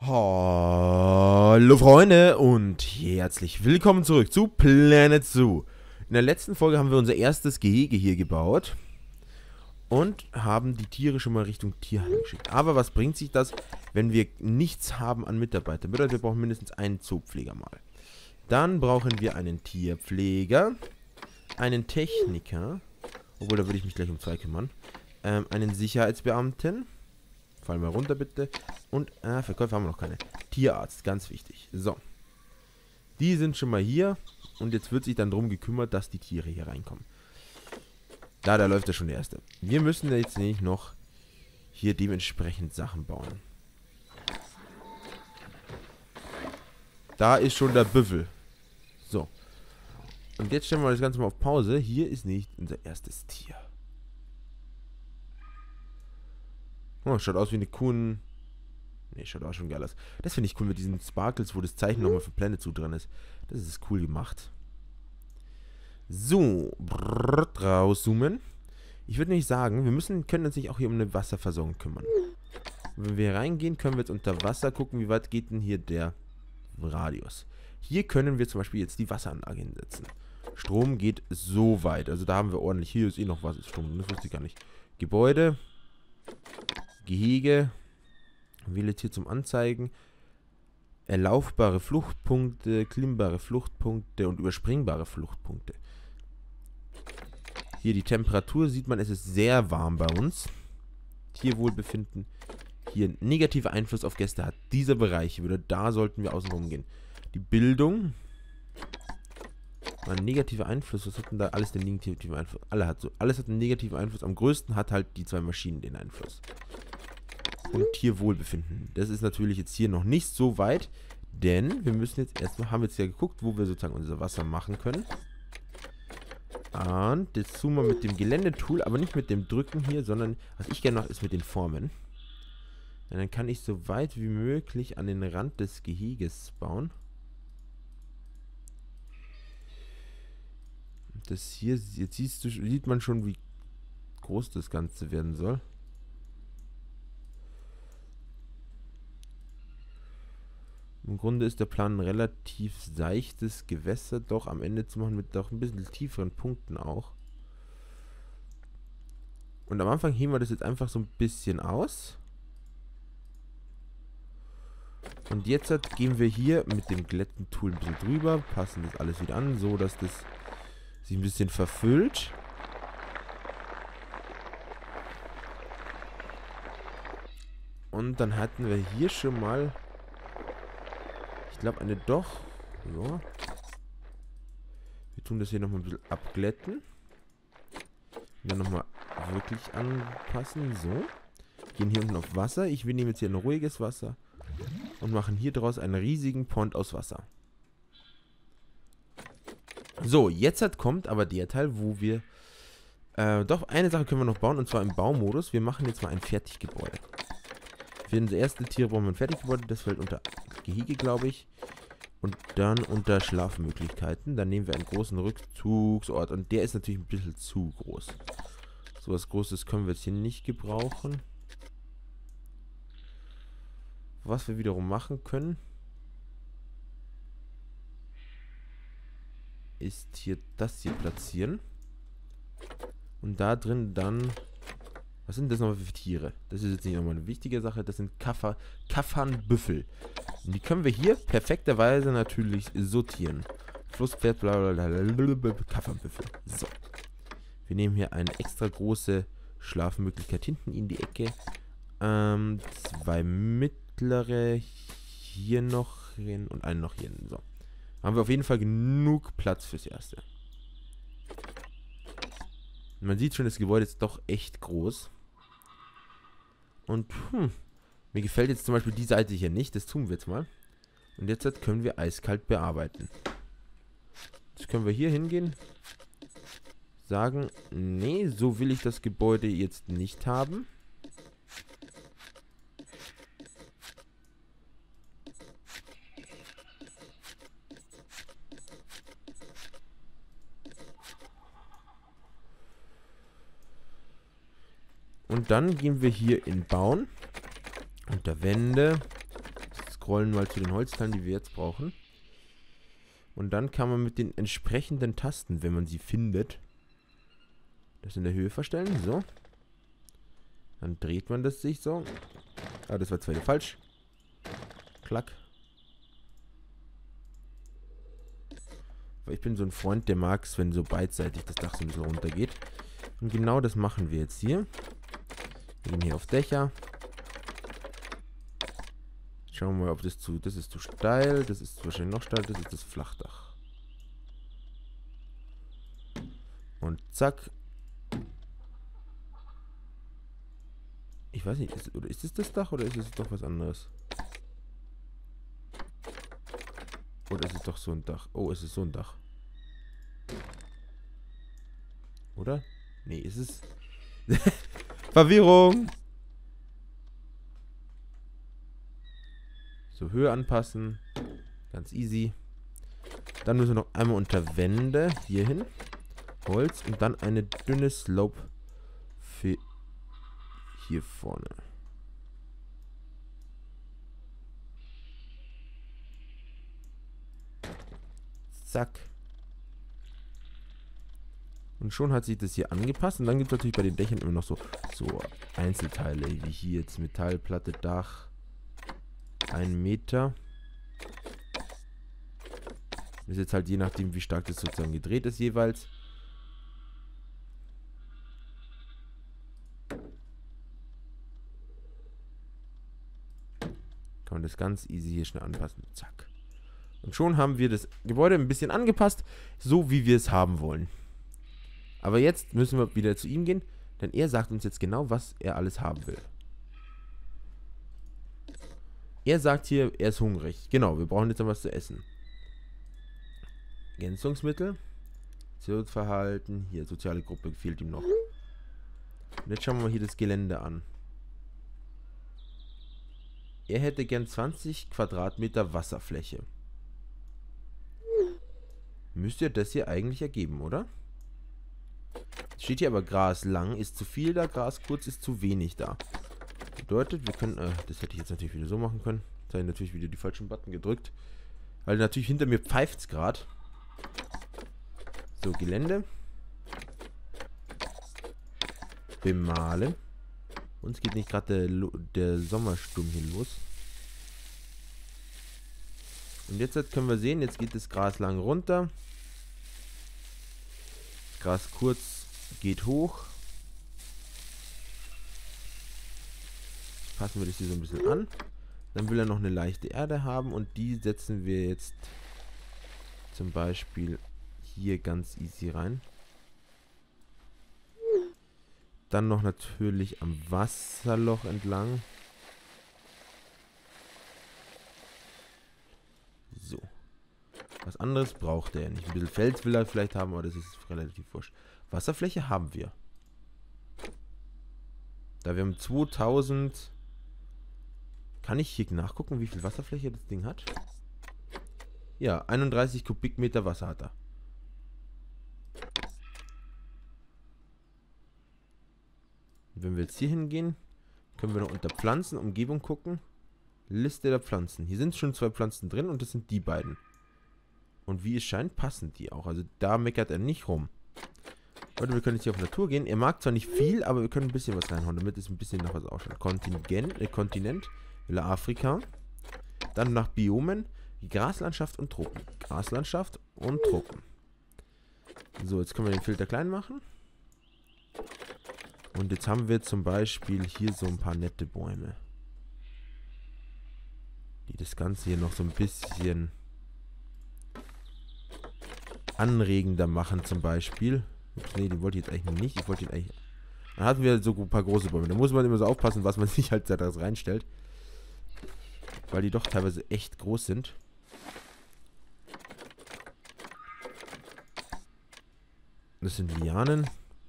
Hallo Freunde und herzlich willkommen zurück zu Planet Zoo. In der letzten Folge haben wir unser erstes Gehege hier gebaut und haben die Tiere schon mal Richtung Tierheim geschickt. Aber was bringt sich das, wenn wir nichts haben an Mitarbeitern? Bedeutet, wir brauchen mindestens einen Zoopfleger mal. Dann brauchen wir einen Tierpfleger, einen Techniker, obwohl da würde ich mich gleich um 2 kümmern, einen Sicherheitsbeamten. Fall mal runter, bitte. Und, Verkäufer haben wir noch keine. Tierarzt, ganz wichtig. So. Die sind schon mal hier. Und jetzt wird sich dann darum gekümmert, dass die Tiere hier reinkommen. Da läuft ja schon der erste. Wir müssen jetzt nämlich noch hier dementsprechend Sachen bauen. Da ist schon der Büffel. So. Und jetzt stellen wir das Ganze mal auf Pause. Hier ist nicht unser erstes Tier. Oh, schaut aus wie eine Kuh. Ne, schaut auch schon geil aus. Das finde ich cool mit diesen Sparkles, wo das Zeichen nochmal für Planet Zoo dran ist. Das ist cool gemacht. So, rauszoomen. Ich würde nicht sagen, können uns nicht auch hier um eine Wasserversorgung kümmern. Wenn wir reingehen, können wir jetzt unter Wasser gucken, wie weit geht denn hier der Radius. Hier können wir zum Beispiel jetzt die Wasseranlage hinsetzen. Strom geht so weit. Also da haben wir ordentlich. Hier ist eh noch Wasserstrom. Das wusste ich gar nicht. Gebäude. Gehege. Wähle jetzt hier zum Anzeigen. Erlaufbare Fluchtpunkte, klimmbare Fluchtpunkte und überspringbare Fluchtpunkte. Hier die Temperatur sieht man, es ist sehr warm bei uns. Tierwohlbefinden. Hier negativer Einfluss auf Gäste hat dieser Bereich. Da sollten wir außen rum gehen. Die Bildung. Ein negativer Einfluss. Was hat denn da alles den negativen Einfluss? Alles hat einen negativen Einfluss. Am größten hat halt die 2 Maschinen den Einfluss. Und Tierwohlbefinden. Das ist natürlich jetzt hier noch nicht so weit, denn wir müssen jetzt erstmal, haben jetzt ja geguckt, wo wir sozusagen unser Wasser machen können. Und jetzt zoomen wir mit dem Geländetool, aber nicht mit dem Drücken hier, sondern was ich gerne mache, ist mit den Formen. Und dann kann ich so weit wie möglich an den Rand des Geheges bauen. Das hier, jetzt sieht man schon, wie groß das Ganze werden soll. Im Grunde ist der Plan ein relativ seichtes Gewässer doch am Ende zu machen, mit doch ein bisschen tieferen Punkten auch. Und am Anfang heben wir das jetzt einfach so ein bisschen aus. Und jetzt gehen wir hier mit dem Glätten-Tool ein bisschen drüber, passen das alles wieder an, so dass das sich ein bisschen verfüllt. Und dann hatten wir hier schon mal, ich glaube, eine doch. Ja. Wir tun das hier nochmal ein bisschen abglätten. Und dann nochmal wirklich anpassen. So. Gehen hier unten auf Wasser. Ich nehme jetzt hier ein ruhiges Wasser. Und machen hier draus einen riesigen Pond aus Wasser. So, jetzt kommt aber der Teil, wo wir... doch, eine Sache können wir noch bauen. Und zwar im Baumodus. Wir machen jetzt mal ein Fertiggebäude. Für unser erstes Tier brauchen wir ein Fertiggebäude. Das fällt unter Gehege, glaube ich. Und dann unter Schlafmöglichkeiten. Dann nehmen wir einen großen Rückzugsort. Und der ist natürlich ein bisschen zu groß. So was Großes können wir jetzt hier nicht gebrauchen. Was wir wiederum machen können, ist hier das hier platzieren. Und da drin dann... Was sind das nochmal für Tiere? Das ist jetzt nicht nochmal eine wichtige Sache. Das sind Kaffernbüffel. Und die können wir hier perfekterweise natürlich sortieren. Flusspferd, blablabla, Kaffernbüffel. So. Wir nehmen hier eine extra große Schlafmöglichkeit hinten in die Ecke. 2 mittlere hier noch hin und einen noch hier hin. So. Haben wir auf jeden Fall genug Platz fürs Erste. Man sieht schon, das Gebäude ist doch echt groß. Und mir gefällt jetzt zum Beispiel die Seite hier nicht. Das tun wir jetzt mal. Und jetzt können wir eiskalt bearbeiten. Jetzt können wir hier hingehen. Sagen, nee, so will ich das Gebäude jetzt nicht haben. Und dann gehen wir hier in Bauen. Unter Wände. scrollen mal zu den Holzteilen, die wir jetzt brauchen. Und dann kann man mit den entsprechenden Tasten, wenn man sie findet, das in der Höhe verstellen. So. Dann dreht man das sich so. Ah, das war zwar wieder falsch. Klack. Weil ich bin so ein Freund, der mag es, wenn so beidseitig das Dach so ein bisschen runtergeht. Und genau das machen wir jetzt hier. Wir gehen hier auf Dächer. Schauen wir mal, ob das ist zu steil. Das ist wahrscheinlich noch steil. Das ist das Flachdach. Und zack. Ich weiß nicht, ist es das Dach oder ist es doch was anderes? Oder ist es doch so ein Dach? Oh, es ist so ein Dach. Oder? Nee, ist es... Verwirrung! So, Höhe anpassen. Ganz easy. Dann müssen wir noch einmal unter Wände hier hin. Holz und dann eine dünne Slope für hier vorne. Zack. Und schon hat sich das hier angepasst. Und dann gibt es natürlich bei den Dächern immer noch so Einzelteile, wie hier jetzt Metallplatte, Dach. 1 Meter. Das ist jetzt halt je nachdem, wie stark das sozusagen gedreht ist jeweils. Kann man das ganz easy hier schnell anpassen. Zack. Und schon haben wir das Gebäude ein bisschen angepasst, so wie wir es haben wollen. Aber jetzt müssen wir wieder zu ihm gehen, denn er sagt uns jetzt genau, was er alles haben will. Er sagt hier, er ist hungrig. Genau, wir brauchen jetzt noch was zu essen. Ergänzungsmittel. Verhalten. Hier, soziale Gruppe fehlt ihm noch. Und jetzt schauen wir mal hier das Gelände an. Er hätte gern 20 Quadratmeter Wasserfläche. Müsste das hier eigentlich ergeben, oder? Steht hier aber Gras lang, ist zu viel da, Gras kurz ist zu wenig da. Bedeutet, wir können, das hätte ich jetzt natürlich wieder so machen können. Jetzt habe ich natürlich wieder die falschen Button gedrückt. Weil natürlich hinter mir pfeift es gerade. So, Gelände. Bemalen. Uns geht nicht gerade der Sommersturm hier los. Und jetzt können wir sehen, jetzt geht das Gras lang runter. Das Gras kurz geht hoch. Passen wir das hier so ein bisschen an. Dann will er noch eine leichte Erde haben und die setzen wir jetzt zum Beispiel hier ganz easy rein. Dann noch natürlich am Wasserloch entlang. So. Was anderes braucht er nicht. Ein bisschen Fels will er vielleicht haben, aber das ist relativ wurscht. Wasserfläche haben wir. Da wir haben 2000... Kann ich hier nachgucken, wie viel Wasserfläche das Ding hat? Ja, 31 Kubikmeter Wasser hat er. Und wenn wir jetzt hier hingehen, können wir noch unter Pflanzen, Umgebung gucken. Liste der Pflanzen. Hier sind schon 2 Pflanzen drin und das sind die beiden. Und wie es scheint, passen die auch. Also da meckert er nicht rum. Leute, wir können jetzt hier auf Natur gehen. Er mag zwar nicht viel, aber wir können ein bisschen was reinhauen, damit es ein bisschen nach was ausschaut. Kontinent. Will er Afrika. Dann nach Biomen. Graslandschaft und Tropen. Graslandschaft und Tropen. So, jetzt können wir den Filter klein machen. Und jetzt haben wir zum Beispiel hier so ein paar nette Bäume. Die das Ganze hier noch so ein bisschen anregender machen zum Beispiel. Ups, nee, den wollte ich jetzt eigentlich nicht. Ich wollte ihn eigentlich... Dann hatten wir so ein paar große Bäume. Da muss man immer so aufpassen, was man sich halt da reinstellt. Weil die doch teilweise echt groß sind. Das sind Lianen.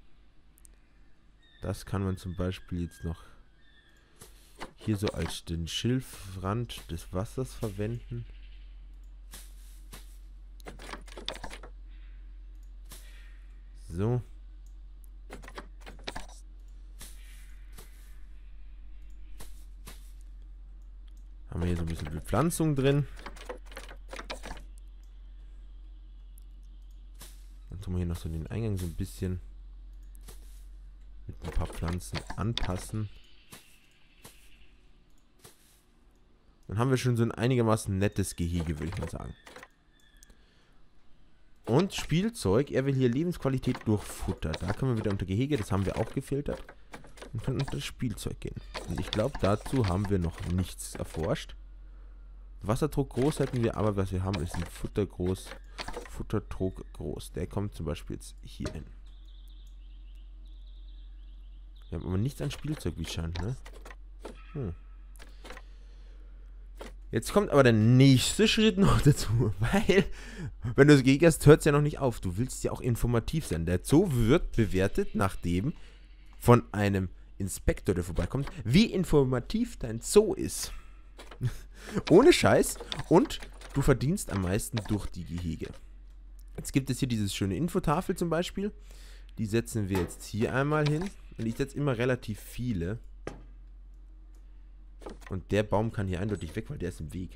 Das kann man zum Beispiel jetzt noch hier so als den Schilfrand des Wassers verwenden. So. Haben wir hier so ein bisschen Bepflanzung drin. Dann tun wir hier noch so den Eingang so ein bisschen mit ein paar Pflanzen anpassen. Dann haben wir schon so ein einigermaßen nettes Gehege, würde ich mal sagen. Und Spielzeug. Er will hier Lebensqualität durch Futter. Da können wir wieder unter Gehege. Das haben wir auch gefiltert. Und können unter das Spielzeug gehen. Und ich glaube, dazu haben wir noch nichts erforscht. Wasserdruck groß hätten wir, aber was wir haben, ist ein Futterdruck groß. Der kommt zum Beispiel jetzt hier hin. Wir haben aber nichts an Spielzeug, wie es scheint, ne? Jetzt kommt aber der nächste Schritt noch dazu, weil, wenn du das Gehege hast, hört es ja noch nicht auf. Du willst ja auch informativ sein. Der Zoo wird bewertet, nachdem von einem Inspektor, der vorbeikommt, wie informativ dein Zoo ist. Ohne Scheiß. Und du verdienst am meisten durch die Gehege. Jetzt gibt es hier diese schöne Infotafel zum Beispiel. Die setzen wir jetzt hier einmal hin. Und ich setze immer relativ viele. Und der Baum kann hier eindeutig weg, weil der ist im Weg.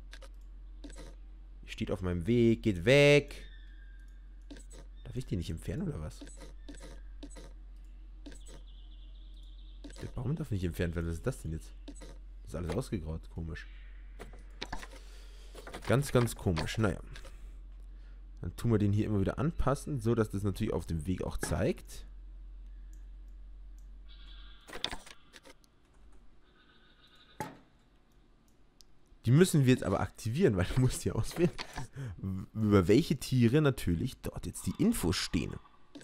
Steht auf meinem Weg, geht weg. Darf ich die nicht entfernen oder was? Der Baum darf nicht entfernt werden. Was ist das denn jetzt? Das ist alles ausgegraut. Komisch. Ganz, ganz komisch. Naja. Dann tun wir den hier immer wieder anpassen, so dass das natürlich auf dem Weg auch zeigt. Die müssen wir jetzt aber aktivieren, weil du musst hier auswählen, über welche Tiere natürlich dort jetzt die Infos stehen.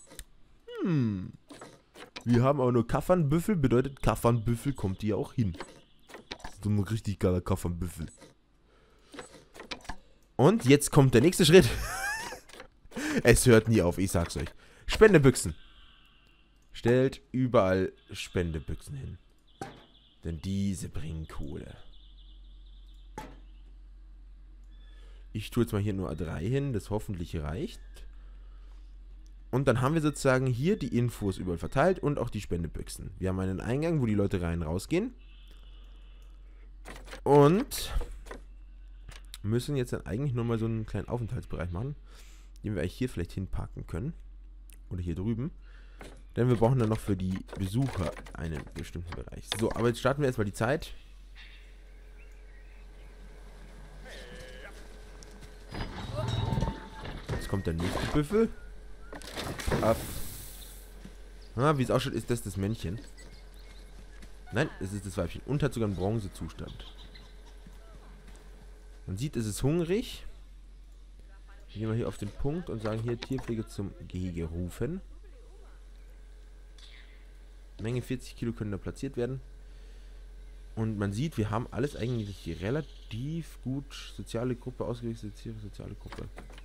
Wir haben aber nur Kaffernbüffel, bedeutet Kaffernbüffel kommt hier auch hin. So ein richtig geiler Kaffernbüffel. Und jetzt kommt der nächste Schritt. Es hört nie auf, ich sag's euch. Spendebüchsen. Stellt überall Spendebüchsen hin. Denn diese bringen Kohle. Ich tue jetzt mal hier nur A3 hin, das hoffentlich reicht. Und dann haben wir sozusagen hier die Infos überall verteilt und auch die Spendebüchsen. Wir haben einen Eingang, wo die Leute rein und rausgehen. Und müssen jetzt dann eigentlich nur mal so einen kleinen Aufenthaltsbereich machen, den wir eigentlich hier vielleicht hinparken können. Oder hier drüben. Denn wir brauchen dann noch für die Besucher einen bestimmten Bereich. So, aber jetzt starten wir erstmal die Zeit. Jetzt kommt der nächste Büffel. Ab. Wie es ausschaut, ist das Männchen. Nein, es ist das Weibchen. Und hat sogar einen Bronzezustand. Man sieht, es ist hungrig. Gehen wir hier auf den Punkt und sagen hier Tierpflege zum Gehege rufen. Menge 40 Kilo können da platziert werden. Und man sieht, wir haben alles eigentlich relativ gut. Soziale Gruppe, ausgerichtete Tiere, soziale Gruppe.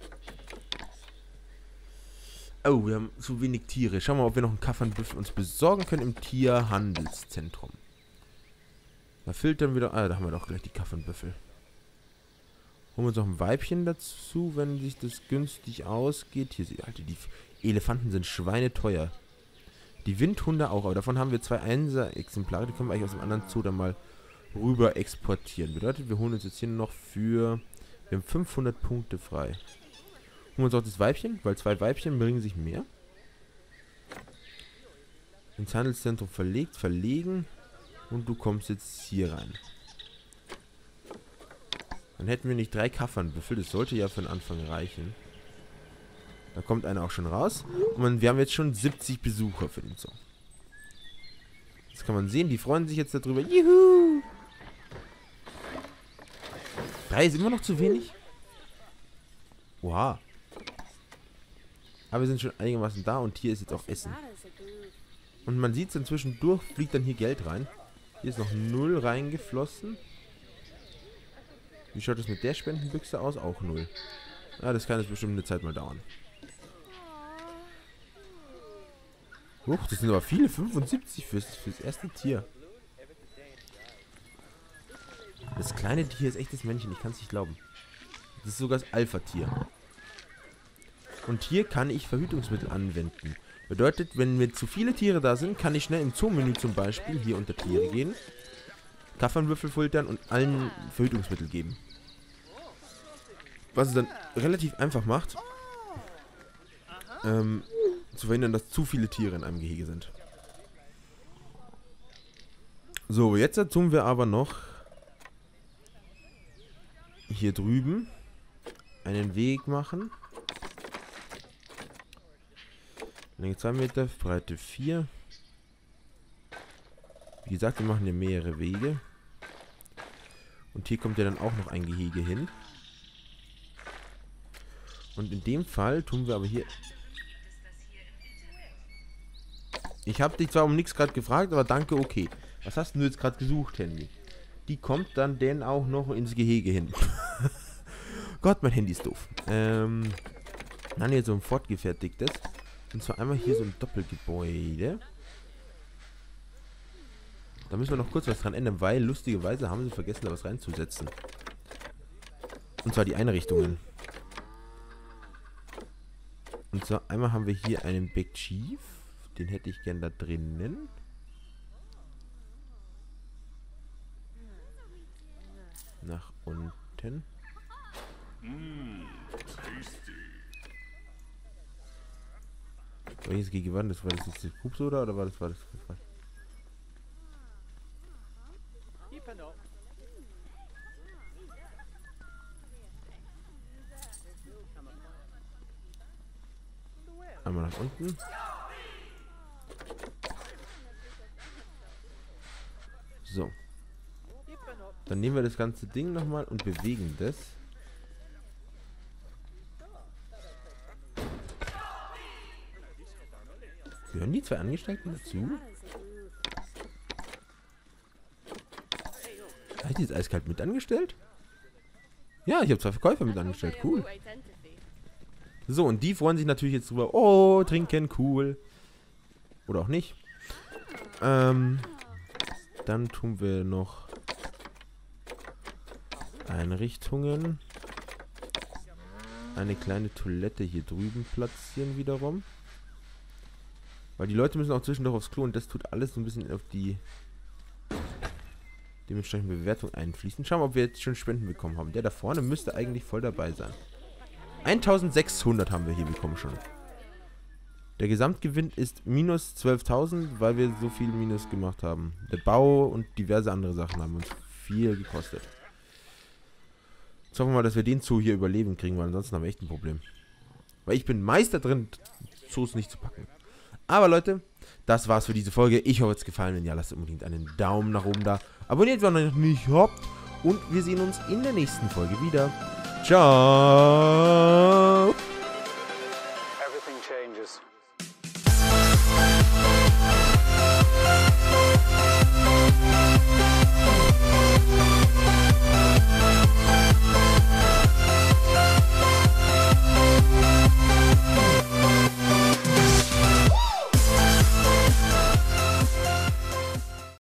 Oh, wir haben zu wenig Tiere. Schauen wir mal, ob wir noch einen Kaffernbüffel uns besorgen können im Tierhandelszentrum. Da filtern wir doch. Da haben wir doch gleich die Kaffernbüffel. Holen wir uns noch ein Weibchen dazu, wenn sich das günstig ausgeht. Hier, Alter, die Elefanten sind schweineteuer. Die Windhunde auch, aber davon haben wir 2 Einser-Exemplare. Die können wir eigentlich aus dem anderen Zoo dann mal rüber exportieren. Bedeutet, wir holen uns jetzt hier noch für... Wir haben 500 Punkte frei. Holen wir uns auch das Weibchen, weil 2 Weibchen bringen sich mehr. Ins Handelszentrum verlegen. Und du kommst jetzt hier rein. Dann hätten wir nicht 3 Kaffernbüffel. Das sollte ja für den Anfang reichen. Da kommt einer auch schon raus. Und wir haben jetzt schon 70 Besucher für den Zoo. Das kann man sehen. Die freuen sich jetzt darüber. Juhu! 3 ist immer noch zu wenig. Wow. Aber wir sind schon einigermaßen da. Und hier ist jetzt auch Essen. Und man sieht es inzwischen durch. Fliegt dann hier Geld rein. Hier ist noch 0 reingeflossen. Wie schaut es mit der Spendenbüchse aus? Auch 0. Ja, das kann jetzt bestimmt eine Zeit mal dauern. Huch, das sind aber viele. 75 fürs erste Tier. Das kleine Tier ist echt das Männchen. Ich kann es nicht glauben. Das ist sogar das Alpha-Tier. Und hier kann ich Verhütungsmittel anwenden. Bedeutet, wenn mir zu viele Tiere da sind, kann ich schnell im Zoo-Menü zum Beispiel hier unter Tiere gehen. Kaffernwürfel filtern und allen Verhütungsmittel geben. Was es dann relativ einfach macht, zu verhindern, dass zu viele Tiere in einem Gehege sind. So, jetzt tun wir aber noch hier drüben einen Weg machen. Länge 2 Meter, Breite 4. Wie gesagt, wir machen hier mehrere Wege. Und hier kommt ja dann auch noch ein Gehege hin. Und in dem Fall tun wir aber hier... Ich habe dich zwar um nichts gerade gefragt, aber danke, okay. Was hast du jetzt gerade gesucht, Handy? Die kommt dann denn auch noch ins Gehege hin. Gott, mein Handy ist doof. Dann hier so ein fortgefertigtes. Und zwar einmal hier so ein Doppelgebäude. Da müssen wir noch kurz was dran ändern, weil lustigerweise haben sie vergessen, da was reinzusetzen. Und zwar die Einrichtungen. Und zwar einmal haben wir hier einen Big Chief. Den hätte ich gern da drinnen. Nach unten. Welches Gehege war das? War das jetzt die Pupsoda oder war das? Einmal nach unten. So. Dann nehmen wir das ganze Ding nochmal und bewegen das. Gehören die zwei Angestellten dazu? Hat die jetzt eiskalt mit angestellt? Ja, ich habe 2 Verkäufer mit angestellt. Cool. So, und die freuen sich natürlich jetzt drüber. Oh, trinken, cool. Oder auch nicht. Dann tun wir noch Einrichtungen. Eine kleine Toilette hier drüben platzieren wiederum. Weil die Leute müssen auch zwischendurch aufs Klo und das tut alles so ein bisschen auf die dementsprechende Bewertung einfließen. Schauen wir, ob wir jetzt schon Spenden bekommen haben. Der da vorne müsste eigentlich voll dabei sein. 1600 haben wir hier bekommen schon. Der Gesamtgewinn ist minus 12.000, weil wir so viel Minus gemacht haben. Der Bau und diverse andere Sachen haben uns viel gekostet. Jetzt hoffen wir mal, dass wir den Zoo hier überleben kriegen, weil ansonsten haben wir echt ein Problem. Weil ich bin Meister drin, Zoos nicht zu packen. Aber Leute, das war's für diese Folge. Ich hoffe, es hat gefallen. Wenn ja, lasst unbedingt einen Daumen nach oben da. Abonniert, wenn ihr noch nicht habt. Und wir sehen uns in der nächsten Folge wieder. Ciao! Everything changes.